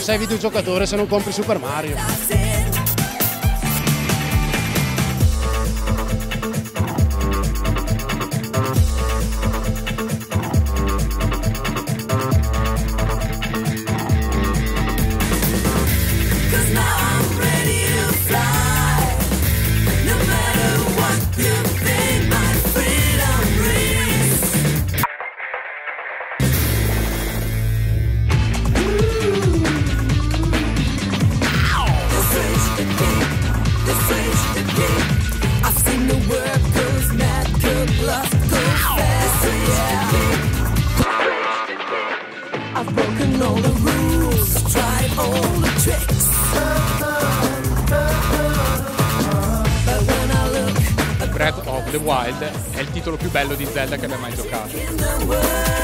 sei videogiocatore se non compri Super Mario. Breath of the Wild è il titolo più bello di Zelda che abbia mai giocato.